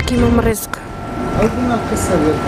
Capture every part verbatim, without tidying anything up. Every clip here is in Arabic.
كيما من الرزق. عاودينا القصه ديالك.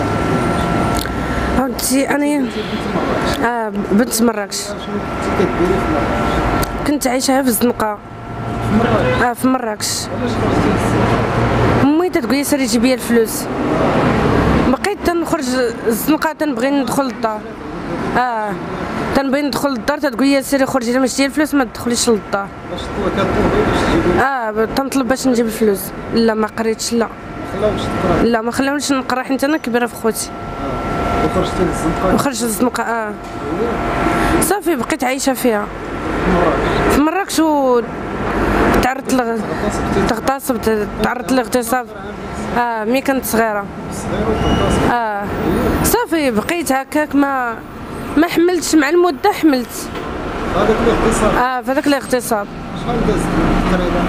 عاودتي انا اه بنت مراكش. شنو كنتي كديري في مراكش؟ كنت عايشه في الزنقه. في مراكش؟ اه في مراكش. علاش خرجتي للزنقه؟ امي تتقول لي سيري جيبي الفلوس. بقيت تنخرج الزنقه تنبغي ندخل للدار. اه تنبغي ندخل للدار تتقول لي سيري خرجي الا ما شتي الفلوس ما تدخليش للدار. باش كطلبي باش تجيبي؟ اه تنطلب باش نجيب الفلوس. لا ما قريتش لا. خلاوش تقراي؟ لا ما خلاونيش نقرا حيت انا كبيره في خوتي. اه وخرجتي للزنقه؟ وخرجت للزنقه اه صافي بقيت عايشه فيها مراكش؟ في مراكش و تعرضت لغ... تغتصبت تعرضت لاغتصاب. اه ملي كنت صغيره. صغيره وتغتصبت؟ اه صافي بقيت هكاك ما ما حملتش مع المده حملت. هذاك الاغتصاب؟ اه فهذاك الاغتصاب. شحال دازت تقريبا؟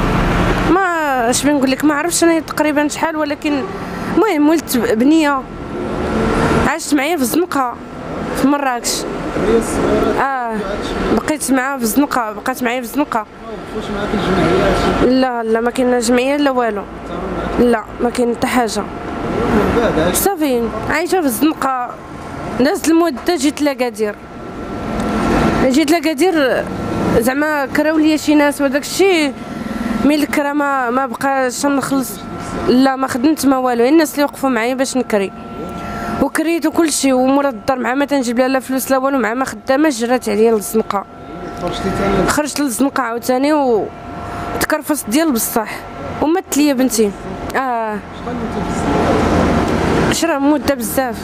ما اش بنقول لك ما عرفتش انا تقريبا شحال ولكن المهم ولدت بنيه عاشت معايا في الزنقه في مراكش. هي الصغيره؟ اه بقيت معاها في الزنقه بقات معايا في الزنقه. ما وقفوش معاك الجمعيات؟ لا لا ما كاين لا جمعيه لا والو. لا ما كاين حتى حاجه. من بعد عايشه؟ صافي عايشه في الزنقه. دازت المده جيت لاكادير. جيت لاكادير زعما كراو ليا شي ناس وداك الشيء مي الكرا ما ما بقاش نخلص. لا ما خدمت ما والو الناس اللي وقفوا معايا باش نكري وكريت وكل شيء ومورا الدار مع ما تنجيب لها لا فلوس لا والو مع ما خدامه جرات عليا للزنقه. خرجتي ثاني؟ خرجت للزنقه عاوتاني وتكرفصت ديال بصح ومات ليا بنتي. اه شحال مدة في الزنقه؟ شرا مده بزاف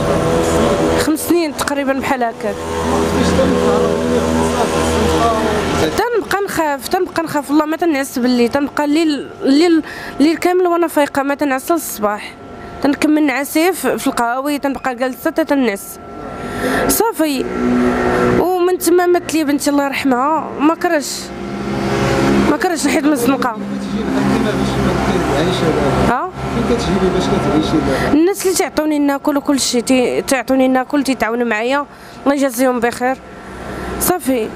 خمس سنين تقريبا بحال هكاك. كيفاش تنتعرض للاغتصاب في الزنقه؟ تنبقى نخاف تنبقى نخاف والله ما تنعس بالليل تنبقى الليل الليل الليل كامل وانا فايقه ما تنعس للصباح. تنكمل نعاسيف في القهاوي تنبقى جالسه حتى تنعس صافي. ومن تما مات لي بنتي الله يرحمها ما كرهش ما كرهش نحيد من الزنقه. كتجي بحال كيما باش ما تعيشي دابا؟ ها فين كتجيبي باش كتعيشي دابا؟ الناس اللي تعطوني ناكل وكل شيء تي- تعطوني ناكل تيتعاونوا معايا الله يجازيهم بخير صافي.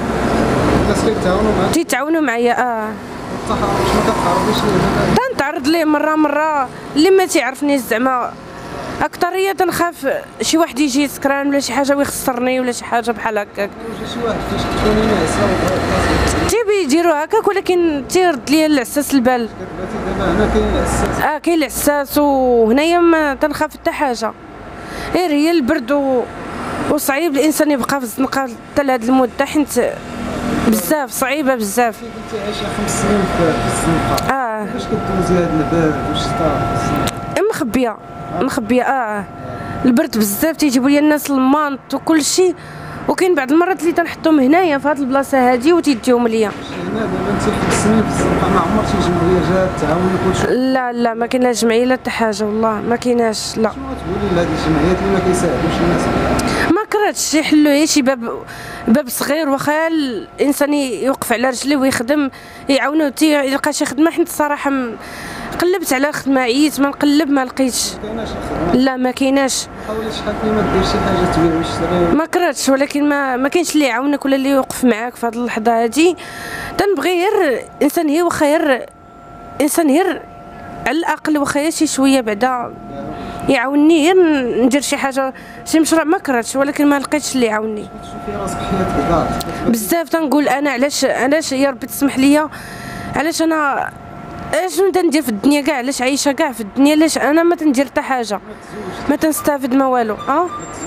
الناس كيتعاونوا معاك؟ تيتعاونوا معايا اه التحرش ما كتعرضيش ليه؟ تنتعرض ليه مره مره اللي ما تيعرفنيش زعما اكثريه تنخاف شي واحد يجي سكران ولا شي حاجه ويخسرني ولا شي حاجه بحال هكاك. واش شي واحد فاش تكوني ناعسه وغتصب تيبي يديروا هكاك ولكن تيرد ليا العساس البال. كتباتي دابا هنا كاين الاساس؟ اه كاين العساس وهنايا ما تنخاف حتى حاجه غير هي البرد و... وصعيب الانسان يبقى في الزنقه حتى لهاد المده حيت بزاف صعيبه بزاف. كنتي عايشه خمس سنين في الزنقه اه كيفاش كدوزي هاد البرد والشتا في الزنقه؟ مخبيه مخبيه اه البرد بزاف تيجيبوا لي الناس المانط وكل شيء وكاين بعض المرات اللي تنحطهم هنايا في هاد البلاصه هادي وتيديهم ليا. هنا دابا انت خمس سنين في الزنقه ما عمر شي جمعيه جات تعاونك وتشوف؟ لا لا ما كاين لا جمعيه لا حتى حاجه والله ما كايناش لا. شنو تقولي لهاد الجمعيات اللي ما كيساعدوش الناس؟ ما كرهتش يحلوا غير شي باب باب صغير واخا الانسان يوقف على رجليه ويخدم يعاونوه تيلقى شي خدمه حيت الصراحه م... قلبت على خدمه عييت ما نقلب ما لقيتش. ما كايناش الخدمه؟ لا ما كايناش. حاولي شحال فيما دير شي حاجه تبيع وتشري؟ ما كرهتش ولكن ما ما كاينش اللي يعاونك ولا اللي يوقف معاك في هذه اللحظه هذه. تنبغي غير انسان هي واخا غير انسان غير على الاقل واخا شي شويه بعدا يعاونني غير ندير شي حاجه شي مشروع. ما كرهتش ولكن ما لقيتش اللي يعاونني. تشوفي راسك حياتك ضاعت بزاف تنقول انا علاش علاش يا ربي تسمح لي علاش انا اشنو ندير في الدنيا كاع علاش عايشه كاع في الدنيا علاش انا ما تندير حتى حاجه ما تنستافد ما والو. اه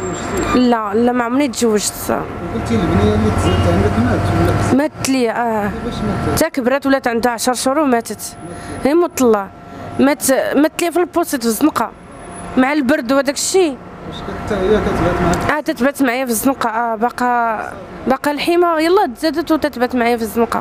لا لا ما عمرني تزوجت. قلتي البنيه اللي تزادت عندك مات ولا ماتت لي اه كيفاش ماتت؟ حتى كبرات ولات عندها عشر شهور وماتت هي موت الله. مات مات لي في البوسيت في الزنقه مع البرد وداك الشيء. واش كنت هي كتبات معاك؟ اه تتبات معايا في الزنقه اه باقا باقا الحيمه يلا تزادت وتتبات معايا في الزنقه.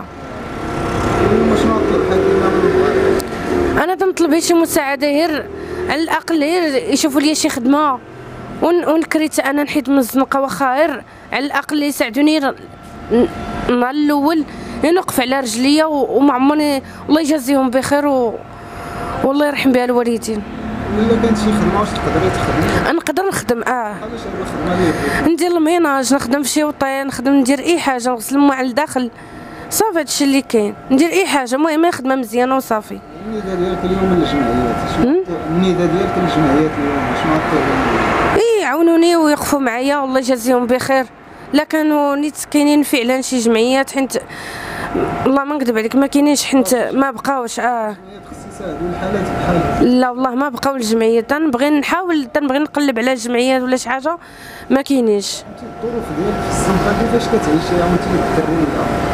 شنو طلب حكيمه من الله؟ انا تنطلب غير شي مساعده غير على الاقل غير يشوفوا لي شي خدمه ون ونكريت انا نحيد من الزنقه واخا غير على الاقل يساعدوني النهار الاول نوقف على رجليا وما عمرني الله يجازيهم بخير و... والله يرحم بها الوالدين. ولا كانت شي خدمه واش تقدري تخدمي؟ نقدر نخدم اه علاش هاد الخدمه اللي بغيتي؟ ندير المهناج نخدم في شي وطيه نخدم ندير اي حاجه نغسل الماء على الداخل صافي هادشي اللي كاين ندير اي حاجه المهم خدمه مزيانه وصافي. النداء ديالك اليوم للجمعيات شنو النداء ديالك للجمعيات اليوم شنو غتقول؟ اي يعاونوني ويوقفوا معايا والله يجازيهم بخير. لا كانوا نيت كاينين فعلا شي جمعيات حيت والله ما نكذب عليك ما كاينينش حيت ما بقاوش. اه خص يساعدوا الحالات بحال لا والله ما بقاو الجمعيات. تنبغي نحاول تنبغي نقلب على الجمعيات ولا شي حاجه ما كاينينش. الظروف ديالك في الزنقه كيفاش كتعيشيها وانت الدري؟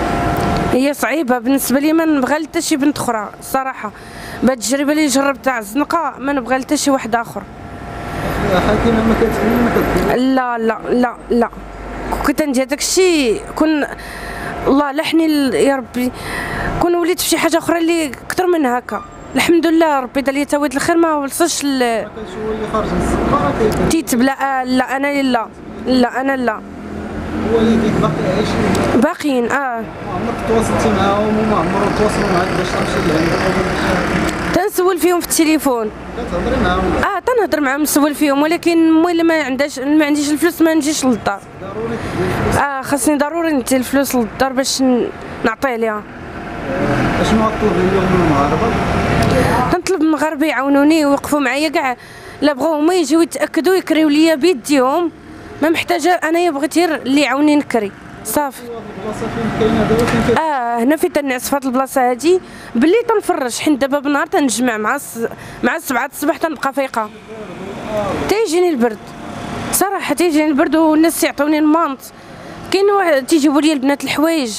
هي صعيبه بالنسبه لي. ما نبغى حتى شي بنت اخرى الصراحه. بهاد التجربه اللي جربت تاع الزنقه ما نبغى حتى شي واحد اخر. حكيمه ما كتكون ما كتقول لا لا لا لا كنت ندير داكشي كون الله لحني يا ربي كون وليت في شي حاجه اخرى اللي اكثر من هكا. الحمد لله ربي دار لي تويد الخير ما وصلش ل كنشوف اللي خارج من الزنقه تيتبلا. لا انا لا لا انا لا والديك باقي عايشين باقيين. اه عمرك تواصلتي معاهم وما عمرهم تواصلوا معاك باش تمشي لعندهم؟ تنسول فيهم في التليفون. كتهضري معاهم؟ اه تنهضر معاهم نسول فيهم ولكن المهم ما عندهاش ما عنديش الفلوس ما نجيش للدار. ضروري تدير الفلوس. اه خاصني ضروري ندي الفلوس للدار باش نعطيه ليها. اشنو غطلبي اليوم من المغاربه؟ تنطلب من المغاربه يعاونوني ويوقفوا معايا كاع. لا بغاو هما يجيو يتاكدوا يكريو ليا بيديهم. ما محتاجه انايا بغيت غير اللي يعاوني نكري صافي. البلاصه فين كاينه دابا فين اه هنا فين تنعس في هاد البلاصه هادي باللي تنفرج حيت دابا بالنهار تنجمع مع الس... مع السبعة الصباح تنبقى فايقه. تيجيني البرد صراحه تيجيني البرد والناس يعطوني المانط. كاين واحد تيجيبوا لي البنات الحوايج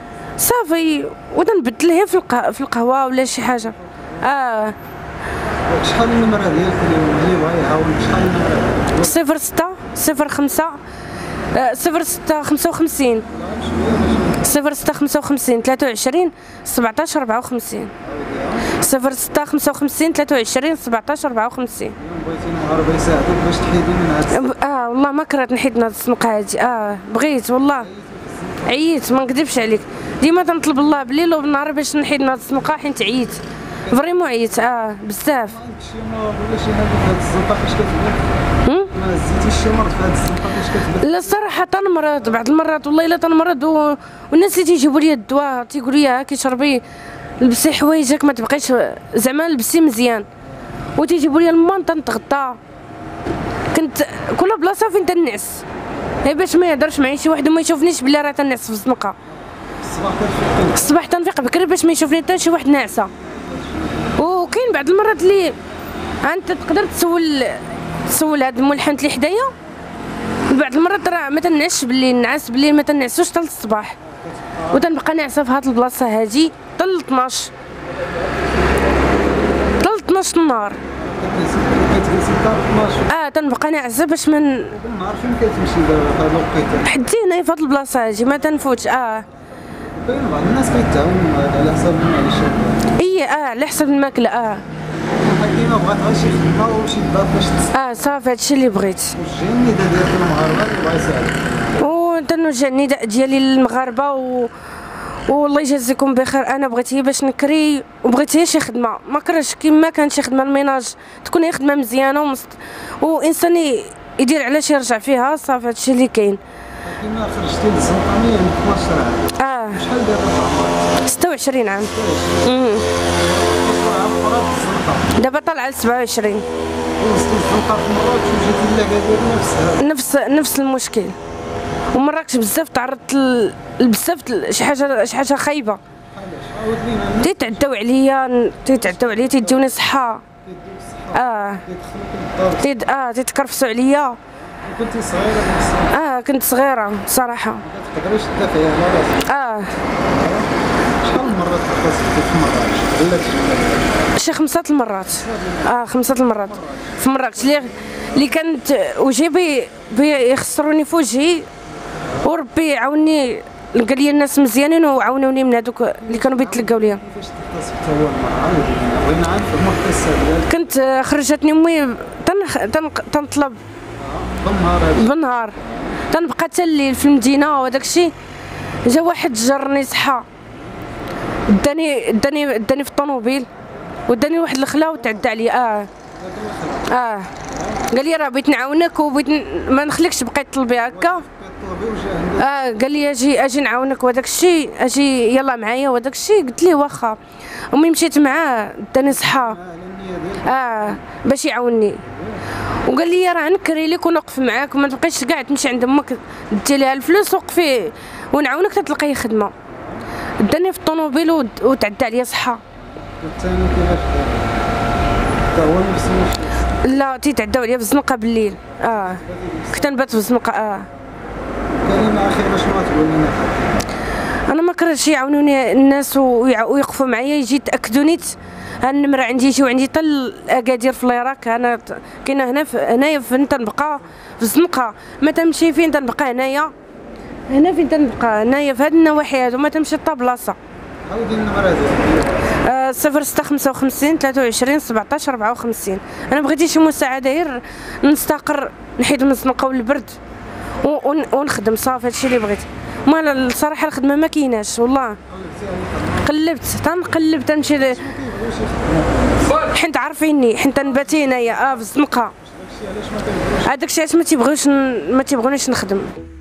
صافي وتنبدلها في الق... في القهوه ولا شي حاجه. اه شحال النمره ديالك اليوم اللي بغا يعاون شحال النمره؟ صفر ستة صفر خمسة آه صفر ستة خمسة وخمسين صفر ستة خمسة وخمسين ثلاثة وعشرين سبعطاش ربعة وخمسين صفر ستة خمسة وخمسين ثلاثة وعشرين سبعطاش ربعة وخمسين. بغيتي المغاربه يساعدوك باش تحيدي من هاد اه والله ما كرهت نحيد من هاد الزنقه هادي. اه بغيت والله عييت ما نكذبش عليك. ديما تنطلب الله بالليل وبالنهار باش نحيد من هاد الزنقه حيت عييت فريمون عييت. اه بزاف. شي مرض ولا شي حاجه في هاد الزنقه فاش كتبدا؟ ما هزيتيش شي مرض في هاد الزنقه فاش كتبدا؟ لا الصراحه تنمرض بعض المرات والله الا تنمرض و... والناس اللي تيجيبوا لي الدواء تيقولوا لي ها كيشربي لبسي حوايجك ما تبقيش زعما لبسي مزيان وتيجيبوا لي الماء تنتغطى. كنت كل بلاصه فين تنعس هي باش ما يهضرش معايا شي واحد وما يشوفنيش بلي راه تنعس في الزنقه. الصباح كتفيقي؟ الصباح تنفيق بكري باش ما يشوفني حتى شي واحد ناعسه. وكاين بعض المرات اللي انت تقدر تسول تسول هاد الملحنت اللي حدايا بعض المرات راه ما تنعسش بالليل نعس بالليل ما تنعسوش حتى للصباح وتنبقى ناعسه في هاد البلاصه هادي حتى ل اثناش حتى ل اثناش النهار. كتجلسي حتى اثناش؟ اه تنبقى ناعسه باش من بالنهار فين كتمشي دابا في هاد الوقيته؟ حدي هنايا في هاد البلاصه هادي ما تنفوتش. اه كاين بعض الناس كيتعاونوا على حساب المعيشه. اي اه على حسب الماكله. اه حكيمه بغات غير شي خدمه وشي دار باش تس اه صافي هادشي اللي بغيت. وجهي النداء ديالك للمغاربه اللي بغا يساعدك. وتنوجه النداء ديالي للمغاربه و والله يجازيكم بخير. انا بغيت هي باش نكري وبغيت هي شي خدمه ما كرهش كيما كانت شي خدمه الميناج تكون هي خدمه مزيانه ومست... وانسان يدير علاش يرجع فيها صافي هادشي اللي كاين. كيما خرجتي للزنقه من اثناش عام. اه شحال دابا؟ ستة وعشرين عام. امم دابا طالعه ل سبعة وعشرين. وصلتي الزنقه في مراكش وجيتي لأكادير نفسها؟ نفس نفس المشكل. ومراكش بزاف تعرضت ل... بزاف شي حاجه شي حاجه خايبه. عاود لينا. تيتعداو عليا تيتعداو عليا تيديوني صحه. اه تيد اه تيتكرفسوا عليا. كنتي صغيره ديك الساعه؟ اه كنت صغيره صراحه. ما تقدريش تدافعي على راسك. اه شحال من مرات اتصلتي في مراكش ولا تجي؟ شي خمسة المرات. اه خمسة المرات في مراكش اللي اللي كانت وجهي بي بيخسروني في وجهي وربي عاوني لقى لي الناس مزيانين وعاونوني من هذوك اللي كانوا بيتلقاو ليا. كيفاش اتصلتي اول مره؟ بغينا نعرف المختصه ديالك. كنت خرجتني امي تن... تن... تنطلب بالنهار بالنهار تنبقى حتى الليل في المدينه وداك الشيء. جا واحد جرني صحه داني داني داني في الطوموبيل وداني واحد الخلا وتعدى عليا. اه اه قال لي راه بغيت نعاونك وبغيت ما نخليكش بقيت طلبي هكا. طلبي وجا عندك. اه قال لي اجي اجي نعاونك وداك الشيء، اجي يلا معايا وداك الشيء. قلت ليه واخا. امي مشيت معاه داني صحه على النيه ديالك. اه باش يعاوني. وقال لي راه نكري لك ونوقف معاك وما تبقيش كاع تمشي عند امك دي ليها الفلوس وقفي ونعاونك تتلقاي خدمه. داني في الطوموبيل وتعدى عليا صحه. والثاني كيفاش حتى هو نفس الشيء؟ لا تيتعداو عليا في الزنقه بالليل. اه كنت نبات في الزنقه. اه كلمه اخيره شنو غتقول لنا؟ انا ما كرهتش يعاونوني الناس ويوقفوا معايا يجي يتاكدوني. ها النمره عندي يجيو عندي حتى الاكادير في العراق. انا كاينه هنا هنايا فين تنبقى في الزنقه، ما تمشي فين تنبقى هنايا هنا فين تنبقى هنايا في هاد النواحي هادو، ما تمشي حتى بلاصه. عاودي النمره ديالك. آه صفر ستة خمسة وخمسين ثلاثة وعشرين سبعطاش ربعة وخمسين. انا بغيت شي مساعده غير نستقر، نحيد من الزنقه والبرد ونخدم صافي. هادشي اللي بغيت. ما الصراحه الخدمه ما كايناش والله. قلبت تنقلب تنمشي حيت عارفيني حيت نباتي هنايا اه في الزنقه. هذاك الشيء علاش ما تيبغيوش ما تيبغونيش نخدم.